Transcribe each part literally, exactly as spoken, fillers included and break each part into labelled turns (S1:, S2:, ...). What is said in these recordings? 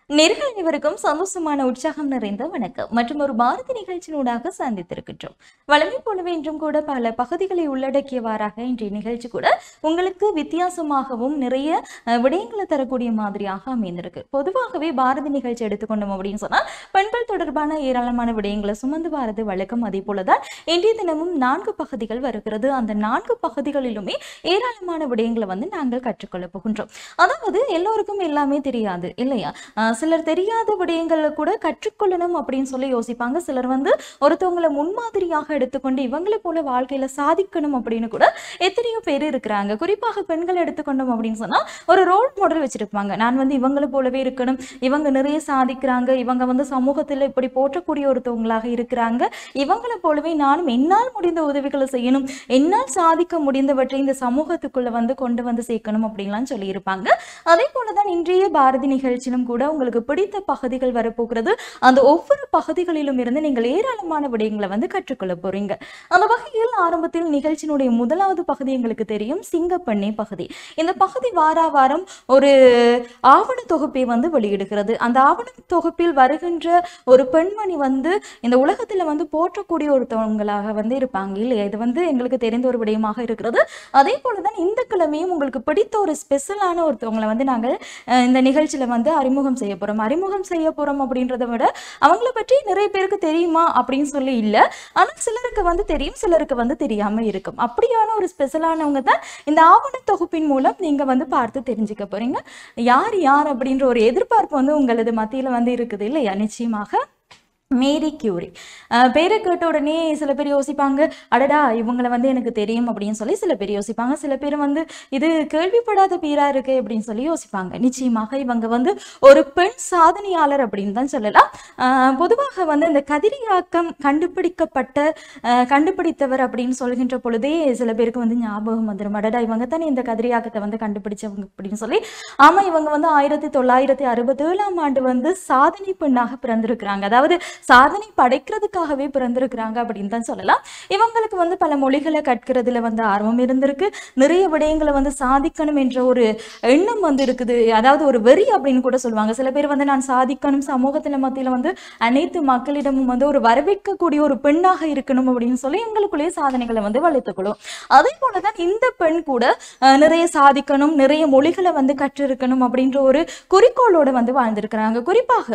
S1: நேர்கள் அனைவருக்கும் சந்தோஷமான உற்சாகம் நிறைந்த வணக்கம் மற்றும் ஒரு பாரதி நிகழ்ச்சியினூடாக சந்தித்திருக்கின்றோம். வளமை போலவே இன்றும் கூட பல பகுதிகளை உள்ளடக்கியவாறாக இன்றைய நிகழ்ச்சி கூட உங்களுக்கு வித்தியாசமாகவும் நிறைய விடயங்களை தரக்கூடிய மாதிரியாக அமைந்திருக்கு. பொதுவாகவே பாரதி நிகழ்ச்சி எடுத்துக்கொண்டோம் அப்படின்னு சொன்னா பெண்கள் தொடர்பான ஏராளமான விடயங்களை சுமந்து வாரது வழக்கம். அதே போலதான் இன்றைய தினமும் நான்கு பகுதிகள் வருகிறது. அந்த நான்கு பகுதிகளிலுமே ஏராளமான விடயங்களை வந்து நாங்கள் கற்றுக்கொள்ள போகின்றோம். அதாவது எல்லோருக்கும் எல்லாமே தெரியாது இல்லையா? சிலர் தெரியாத விடயங்களை கூட கற்றுக்கொள்ளணும் அப்படின்னு சொல்லி யோசிப்பாங்க. சிலர் வந்து ஒருத்தவங்களை முன்மாதிரியாக எடுத்துக்கொண்டு இவங்களை போல வாழ்க்கையில சாதிக்கணும் அப்படின்னு கூட எத்தனையோ பேர் இருக்கிறாங்க. குறிப்பாக பெண்கள் எடுத்துக்கொண்டோம் அப்படின்னு சொன்னா ஒரு ரோல் மாடல் வச்சிருப்பாங்க. நான் வந்து இவங்களை போலவே இருக்கணும், இவங்க நிறைய சாதிக்கிறாங்க, இவங்க வந்து சமூகத்துல இப்படி போற்றக்கூடிய ஒருத்தவங்களாக இருக்கிறாங்க, இவங்களை போலவே நானும் என்னால் முடிந்த உதவிகளை செய்யணும், என்னால் சாதிக்க முடிந்தவற்றை இந்த சமூகத்துக்குள்ள வந்து கொண்டு வந்து சேர்க்கணும் அப்படின்லாம் சொல்லி இருப்பாங்க. அதே போலதான் இன்றைய பாரதி நிகழ்ச்சியிலும் கூட உங்களுக்கு பிடித்த பகுதிகள் வரப்போகிறது. அந்த ஒவ்வொரு பகுதிகளிலும் இருந்து நீங்கள் ஏராளமான விடயங்களை வந்து கற்றுக்கொள்ள போறீங்க. அந்த வகையில் ஆரம்பத்தில் நிகழ்ச்சியினுடைய முதலாவது பகுதி எங்களுக்கு தெரியும், சிங்கப்பெண்ணே பகுதி. இந்த பகுதி வார வாரம் ஒரு ஆவண தொகுப்பை வந்து வெளியிடுகிறது. அந்த ஆவண தொகுப்பில் வருகின்ற ஒரு பெண்மணி வந்து இந்த உலகத்துல வந்து போற்றக்கூடிய ஒருத்தவங்களாக வந்து இருப்பாங்க இல்லையா? இது வந்து எங்களுக்கு தெரிந்த ஒரு விடயமாக இருக்கிறது. அதே போலதான் இந்த கிழமையும் உங்களுக்கு பிடித்த ஒரு ஸ்பெஷலான ஒருத்தவங்களை வந்து நாங்கள் இந்த நிகழ்ச்சியில வந்து அறிமுகம் செய்ய போறோம். அறிமுகம் செய்ய போறோம் அப்படின்றத விட அவங்கள பற்றி நிறைய பேருக்கு தெரியுமா அப்படின்னு சொல்லி இல்லை, ஆனால் சிலருக்கு வந்து தெரியும், சிலருக்கு வந்து தெரியாம இருக்கும். அப்படியான ஒரு ஸ்பெஷலானவங்க தான் இந்த ஆவண தொகுப்பின் மூலம் நீங்க வந்து பார்த்து தெரிஞ்சுக்க போறீங்க. யார் யார் அப்படின்ற ஒரு எதிர்பார்ப்பு வந்து உங்களது மத்தியில வந்து இருக்குது இல்லையா? நிச்சயமாக மேரி கியூரி பேரை கேட்ட உடனே சில பேர் யோசிப்பாங்க, அடடா இவங்களை வந்து எனக்கு தெரியும் அப்படின்னு சொல்லி சில பேர் யோசிப்பாங்க. சில பேர் வந்து இது கேள்விப்படாத பேரா இருக்கு அப்படின்னு சொல்லி யோசிப்பாங்க. நிச்சயமாக இவங்க வந்து ஒரு பெண் சாதனையாளர் அப்படின்னு தான் சொல்லலாம். பொதுவாக வந்து இந்த கதிரியாக்கம் கண்டுபிடிக்கப்பட்ட கண்டுபிடித்தவர் அப்படின்னு சொல்கின்ற பொழுதே சில பேருக்கு வந்து ஞாபகம் வந்துடும், அடடா இவங்க தானே இந்த கதிரியாக்கத்தை வந்து கண்டுபிடிச்சவங்க அப்படின்னு சொல்லி. ஆமா, இவங்க வந்து ஆயிரத்தி தொள்ளாயிரத்தி அறுபத்தி ஏழாம் ஆண்டு வந்து சாதனை பெண்ணாக பிறந்திருக்கிறாங்க. அதாவது சாதனை படைக்கிறதுக்காகவே பிறந்திருக்கிறாங்க அப்படின்னு தான் சொல்லலாம். இவங்களுக்கு வந்து பல மொழிகளை கற்கிறதுல வந்து ஆர்வம் இருந்திருக்கு. நிறைய விடயங்களை வந்து சாதிக்கணும் என்ற ஒரு எண்ணம் வந்து இருக்குது. அதாவது ஒரு வெறி அப்படின்னு கூட சொல்லுவாங்க. சில பேர் வந்து நான் சாதிக்கணும், சமூகத்துல மத்தியில வந்து அனைத்து மக்களிடமும் வந்து ஒரு வரவேற்கக்கூடிய ஒரு பெண்ணாக இருக்கணும் அப்படின்னு சொல்லி எங்களுக்குள்ளேயே சாதனைகளை வந்து வளர்த்துக்கொள்ளும். அதே போலதான் இந்த பெண் கூட நிறைய சாதிக்கணும், நிறைய மொழிகளை வந்து கற்றிருக்கணும் அப்படின்ற ஒரு குறிக்கோளோட வந்து வாழ்ந்திருக்கிறாங்க. குறிப்பாக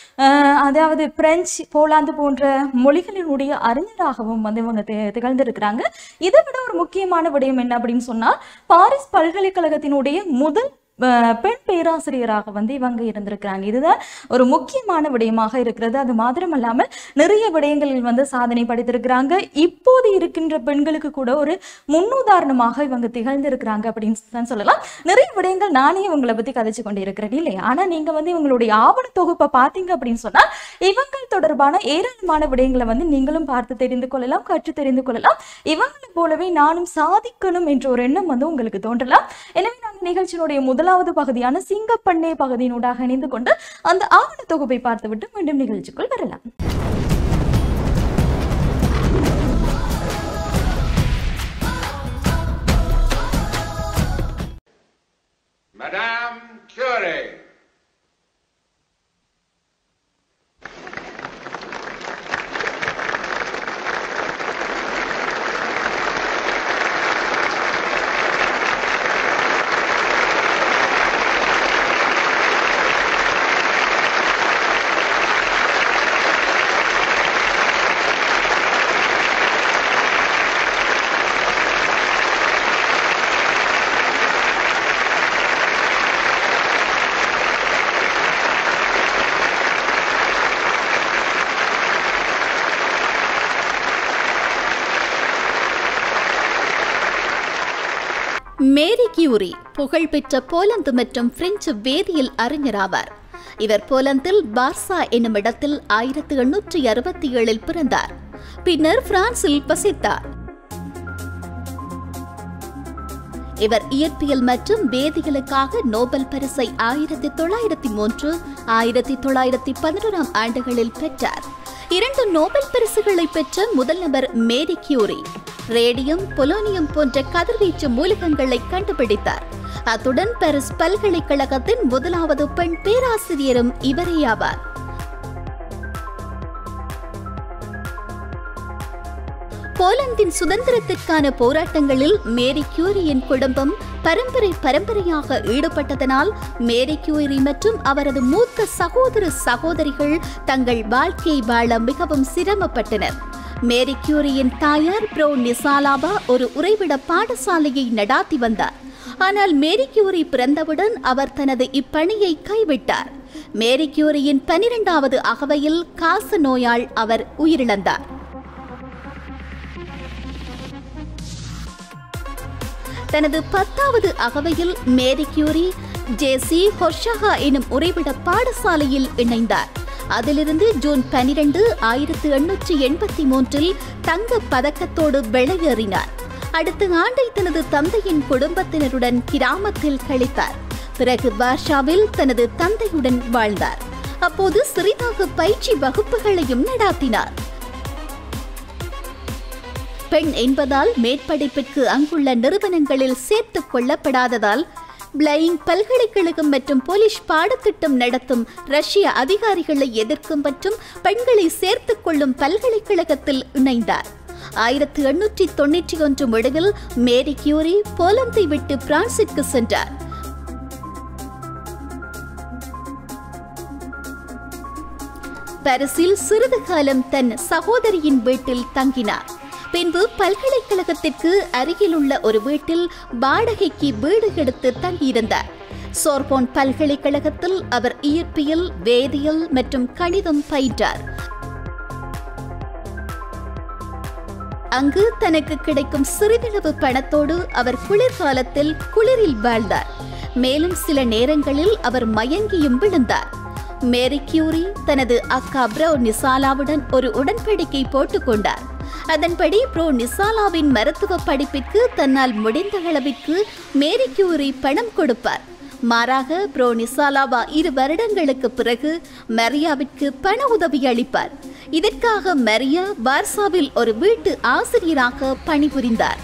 S1: அதாவது பிரெஞ்சு, போலாந்து போன்ற மொழிகளினுடைய அறிஞராகவும் வந்து இவங்க திகழ்ந்திருக்கிறாங்க. இதை விட ஒரு முக்கியமான விடயம் என்ன அப்படின்னு சொன்னா, பாரிஸ் பல்கலைக்கழகத்தினுடைய முதல் பெண் பேராசிரியராக வந்து இவங்க இருந்திருக்கிறாங்க. இதுதான் ஒரு முக்கியமான விடயமாக இருக்கிறது. அது மாத்திரமல்லாமல் நிறைய விடயங்களில் வந்து சாதனை படைத்திருக்கிறாங்க. இப்போது இருக்கின்ற பெண்களுக்கு கூட ஒரு முன்னுதாரணமாக இவங்க திகழ்ந்திருக்கிறாங்க அப்படின்னு தான் சொல்லலாம். நிறைய விடயங்கள் நானே இவங்களை பத்தி கதைச்சு கொண்டு இருக்கிறேன் இல்லையா? ஆனா நீங்க வந்து இவங்களுடைய ஆவண தொகுப்பை பார்த்தீங்க அப்படின்னு சொன்னா இவங்கள் தொடர்பான ஏராளமான விடயங்களை வந்து நீங்களும் பார்த்து தெரிந்து கொள்ளலாம், கற்று தெரிந்து கொள்ளலாம். இவங்களை போலவே நானும் சாதிக்கணும் என்ற ஒரு எண்ணம் வந்து உங்களுக்கு தோன்றலாம். எனவே நாங்கள் நிகழ்ச்சியினுடைய முதல் முதலாவது பகுதியான சிங்கப்பெண்ணே பகுதியினூடாக இணைந்து கொண்டு அந்த ஆவண தொகுப்பை பார்த்துவிட்டு மீண்டும் நிகழ்ச்சிக்குள் வரலாம்.
S2: Madame Curie.
S3: மேரி கியூரி புகழ்பெற்ற போலந்து மற்றும் பிரெஞ்சு வேதியியல் அறிஞராவார். இவர் போலந்தில் பார்சா என்னும் இடத்தில் ஆயிரத்தி எண்ணூற்றி அறுபத்தி ஏழில் பிறந்தார். பின்னர் பிரான்சில் வசித்தார். இவர் இயற்பியல் மற்றும் வேதியியலுக்காக நோபல் பரிசை ஆயிரத்தி தொள்ளாயிரத்தி மூன்று ஆயிரத்தி தொள்ளாயிரத்தி பதினோராம் ஆண்டுகளில் பெற்றார். இரண்டு நோபல் பரிசுகளை பெற்ற முதல் நபர் மேரி கியூரி. ரேடியம், பொலோனியம் போன்ற கதிர்வீச்சு மூலகங்களை கண்டுபிடித்தார். அத்துடன் பாரிஸ் பல்கலைக்கழகத்தின் முதலாவது பெண் பேராசிரியரும் இவரே ஆவார். போலந்தின் சுதந்திரத்திற்கான போராட்டங்களில் மேரி கியூரியின் குடும்பம் பரம்பரை பரம்பரையாக ஈடுபட்டதனால் மேரி கியூரி மற்றும் அவரது மூத்த சகோதர சகோதரிகள் தங்கள் வாழ்க்கையை வாழ மிகவும் சிரமப்பட்டனர். மேரி கியூரியின் தாயார் ப்ரோ நிசாலாபா ஒரு உறைவிட பாடசாலையை நடாத்தி வந்தார். ஆனால் மேரி கியூரி பிறந்தவுடன் அவர் தனது இப்பணியை கைவிட்டார். மேரி கியூரியின் பனிரெண்டாவது அகவையில் காச நோயால் அவர் உயிரிழந்தார். தனது பத்தாவது அகவையில் மேரி கியூரி ஜேசி ஹொர்ஷஹா எனும் உறைவிட பாடசாலையில் இணைந்தார். அதிலிருந்து ஜூன் பனிரெண்டு ஆயிரத்தி எண்ணூற்றி எண்பத்தி மூன்றில் தங்க பதக்கத்தோடு வெளியேறினார். அடுத்த ஆண்டை தனது தந்தையின் குடும்பத்தினருடன் கிராமத்தில் கழித்தார். பிறகு வார்ஷாவில் தனது தந்தையுடன் வாழ்ந்தார். அப்போது சிறிதாக பயிற்சி வகுப்புகளையும் நடாத்தினார். பெண் என்பதால் மேற்படிப்பிற்கு அங்குள்ள நிறுவனங்களில் சேர்த்துக் கொள்ளப்படாததால் பிளையிங் பல்கலைக்கழகம் மற்றும் போலிஷ் பாடத்திட்டம் நடத்தும் ரஷ்ய அதிகாரிகளை எதிர்க்கும் மற்றும் பெண்களை சேர்த்துக் கொள்ளும் பல்கலைக்கழகத்தில் இணைந்தார். ஆயிரத்தி எண்ணூற்றி தொன்னூற்றி ஒன்று முடிவில் மேரி கியூரி போலந்தை விட்டு பிரான்சிற்கு சென்றார். பாரிஸில் சிறிது காலம் தன் சகோதரியின் வீட்டில் தங்கினார். பின்பு பல்கலைக்கழகத்திற்கு அருகில் உள்ள ஒரு வீட்டில் வாடகைக்கு வீடு எடுத்து தங்கியிருந்தார். சோர்போன் பல்கலைக்கழகத்தில் அவர் இயற்பியல், வேதியியல் மற்றும் கணிதம் பயின்றார். அங்கு தனக்கு கிடைக்கும் சிறிதளவு பணத்தோடு அவர் குளிர்காலத்தில் குளிரில் வாழ்ந்தார். மேலும் சில நேரங்களில் அவர் மயங்கியும் விழுந்தார். மேரி கியூரி தனது அக்கா ப்ரோ நிசாலாவுடன் ஒரு உடன்படிக்கை போட்டுக் கொண்டார். அதன்படி ப்ரோ நிசாலாவின் மருத்துவ படிப்பிற்கு தன்னால் முடிந்த அளவிற்கு மேரி கியூரி பணம் கொடுப்பார். மாறாக ப்ரோ நிசாலாவா இரு வருடங்களுக்கு பிறகு மரியாவிற்கு பண உதவி அளிப்பார். இதற்காக மரியா வார்சாவில் ஒரு வீட்டு ஆசிரியராக பணிபுரிந்தார்.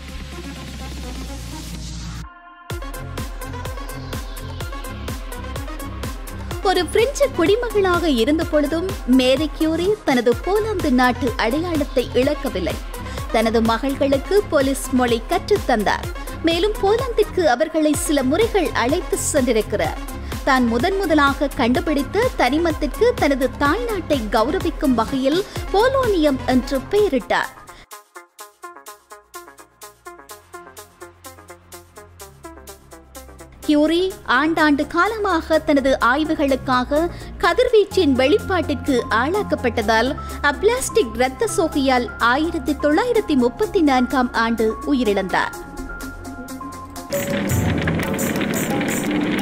S3: ஒரு பிரெஞ்சு குடிமகளாக இருந்த பொழுதும் மேரி கியூரி தனது போலந்து நாட்டு அடையாளத்தை இழக்கவில்லை. தனது மகள்களுக்கு போலீஸ் மொழி கற்றுத்தந்தார். மேலும் போலந்திற்கு அவர்களை சில முறைகள் அழைத்து சென்றிருக்கிறார். தான் முதன் முதலாக கண்டுபிடித்த தனிமத்திற்கு தனது தாய்நாட்டை கௌரவிக்கும் வகையில் போலோனியம் என்று பெயரிட்டார். கியூரி ஆண்டாண்டு காலமாக தனது ஆய்வுகளுக்காக கதிர்வீச்சின் வெளிப்பாட்டிற்கு ஆளாக்கப்பட்டதால் அப்ளாஸ்டிக் இரத்த சோகையால் ஆயிரத்தி தொள்ளாயிரத்தி முப்பத்தி நான்காம் ஆண்டு உயிரிழந்தார்.